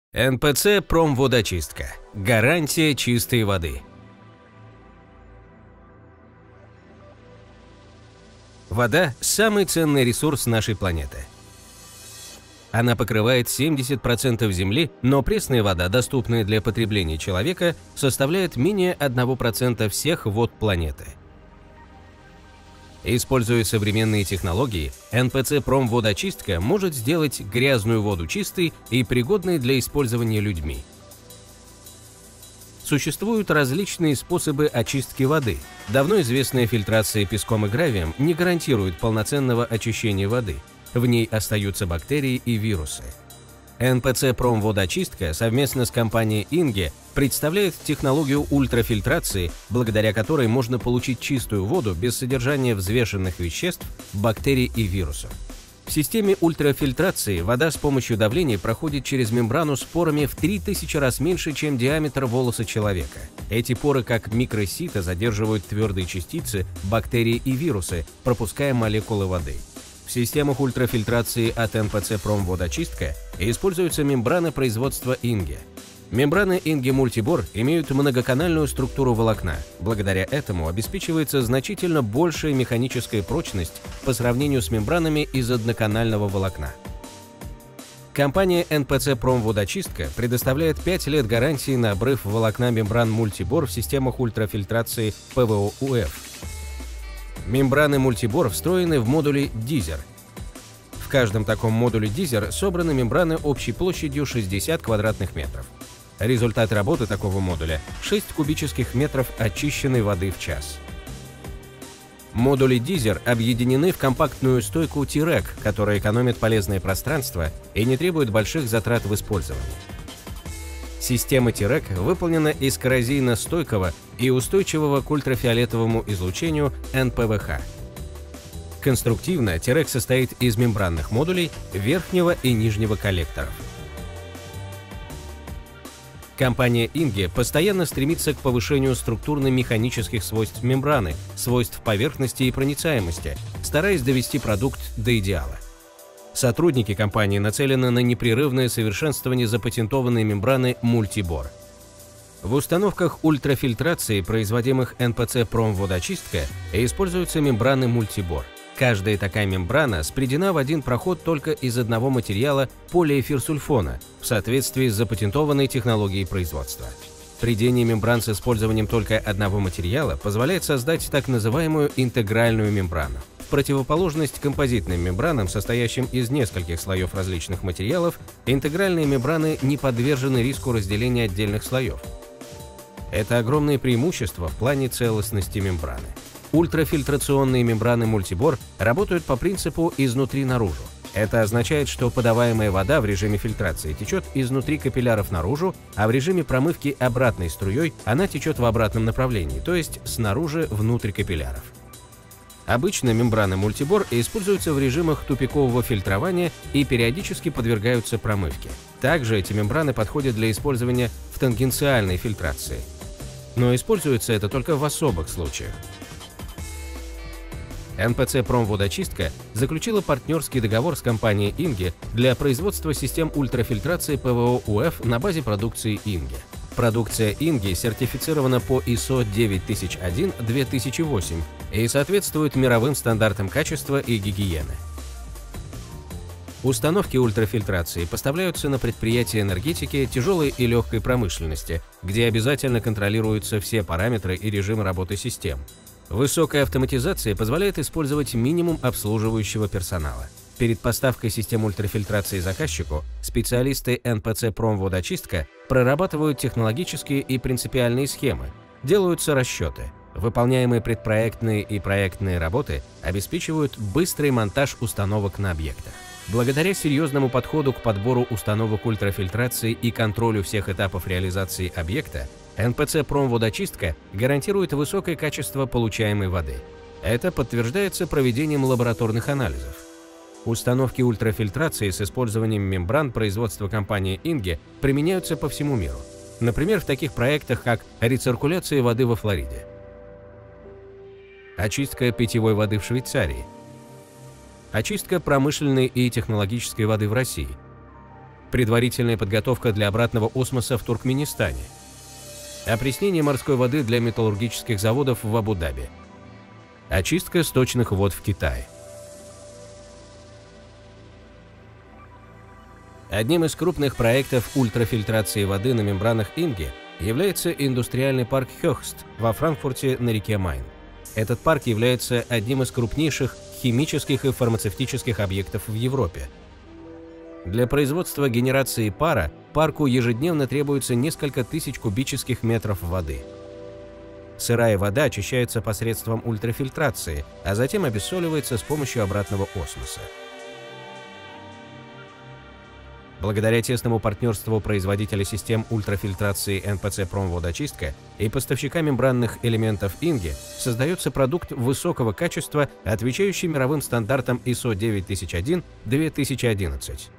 НПЦ «Промводочистка». Гарантия чистой воды. Вода – самый ценный ресурс нашей планеты. Она покрывает 70% Земли, но пресная вода, доступная для потребления человека, составляет менее 1% всех вод планеты. Используя современные технологии, НПЦ «Промводочистка» может сделать грязную воду чистой и пригодной для использования людьми. Существуют различные способы очистки воды. Давно известная фильтрация песком и гравием не гарантирует полноценного очищения воды. В ней остаются бактерии и вирусы. НПЦ «Промводочистка» совместно с компанией Инге представляет технологию ультрафильтрации, благодаря которой можно получить чистую воду без содержания взвешенных веществ, бактерий и вирусов. В системе ультрафильтрации вода с помощью давления проходит через мембрану с порами в 3000 раз меньше, чем диаметр волоса человека. Эти поры, как микросито, задерживают твердые частицы, бактерии и вирусы, пропуская молекулы воды. В системах ультрафильтрации от НПЦ «Промводочистка» используются мембраны производства Инге. Мембраны Инге Мультибор имеют многоканальную структуру волокна. Благодаря этому обеспечивается значительно большая механическая прочность по сравнению с мембранами из одноканального волокна. Компания НПЦ «Промводочистка» предоставляет 5 лет гарантии на обрыв волокна мембран Мультибор в системах ультрафильтрации ПВО-УФ. Мембраны Мультибор встроены в модули Дизер. В каждом таком модуле Дизер собраны мембраны общей площадью 60 квадратных метров. Результат работы такого модуля – 6 кубических метров очищенной воды в час. Модули Дизер объединены в компактную стойку T-REC, которая экономит полезное пространство и не требует больших затрат в использовании. Система T-REC выполнена из коррозийно-стойкого и устойчивого к ультрафиолетовому излучению НПВХ. Конструктивно T-REC состоит из мембранных модулей верхнего и нижнего коллекторов. Компания Инге постоянно стремится к повышению структурно-механических свойств мембраны, свойств поверхности и проницаемости, стараясь довести продукт до идеала. Сотрудники компании нацелены на непрерывное совершенствование запатентованной мембраны Мультибор. В установках ультрафильтрации, производимых НПЦ «Промводочистка», используются мембраны Мультибор. Каждая такая мембрана спредена в один проход только из одного материала полиэфирсульфона в соответствии с запатентованной технологией производства. Придение мембран с использованием только одного материала позволяет создать так называемую интегральную мембрану. В противоположность композитным мембранам, состоящим из нескольких слоев различных материалов, интегральные мембраны не подвержены риску разделения отдельных слоев. Это огромное преимущество в плане целостности мембраны. Ультрафильтрационные мембраны Мультибор работают по принципу «изнутри наружу». Это означает, что подаваемая вода в режиме фильтрации течет изнутри капилляров наружу, а в режиме промывки обратной струей она течет в обратном направлении, то есть снаружи внутрь капилляров. Обычно мембраны Мультибор используются в режимах тупикового фильтрования и периодически подвергаются промывке. Также эти мембраны подходят для использования в тангенциальной фильтрации. Но используется это только в особых случаях. НПЦ «Промводочистка» заключила партнерский договор с компанией Инге для производства систем ультрафильтрации ПВО-УФ на базе продукции Инге. Продукция Инге сертифицирована по ISO 9001-2008 и соответствует мировым стандартам качества и гигиены. Установки ультрафильтрации поставляются на предприятия энергетики, тяжелой и легкой промышленности, где обязательно контролируются все параметры и режимы работы систем. Высокая автоматизация позволяет использовать минимум обслуживающего персонала. Перед поставкой систем ультрафильтрации заказчику специалисты НПЦ «Промводочистка» прорабатывают технологические и принципиальные схемы, делаются расчеты. Выполняемые предпроектные и проектные работы обеспечивают быстрый монтаж установок на объектах. Благодаря серьезному подходу к подбору установок ультрафильтрации и контролю всех этапов реализации объекта, НПЦ «Промводочистка» гарантирует высокое качество получаемой воды. Это подтверждается проведением лабораторных анализов. Установки ультрафильтрации с использованием мембран производства компании Инге применяются по всему миру. Например, в таких проектах, как рециркуляция воды во Флориде, очистка питьевой воды в Швейцарии, очистка промышленной и технологической воды в России, Предварительная подготовка для обратного осмоса в Туркменистане. Опреснение морской воды для металлургических заводов в Абу-Даби. Очистка сточных вод в Китае. Одним из крупных проектов ультрафильтрации воды на мембранах Инги является индустриальный парк Хёхст во Франкфурте на реке Майн. Этот парк является одним из крупнейших химических и фармацевтических объектов в Европе. Для производства генерации пара парку ежедневно требуется несколько тысяч кубических метров воды. Сырая вода очищается посредством ультрафильтрации, а затем обессоливается с помощью обратного осмоса. Благодаря тесному партнерству производителя систем ультрафильтрации НПЦ «Промводочистка» и поставщика мембранных элементов Инги создается продукт высокого качества, отвечающий мировым стандартам ISO 9001-2011.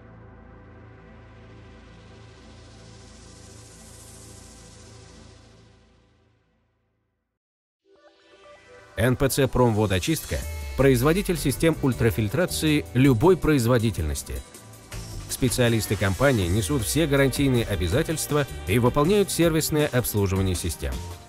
НПЦ «Промводочистка» – производитель систем ультрафильтрации любой производительности. Специалисты компании несут все гарантийные обязательства и выполняют сервисное обслуживание систем.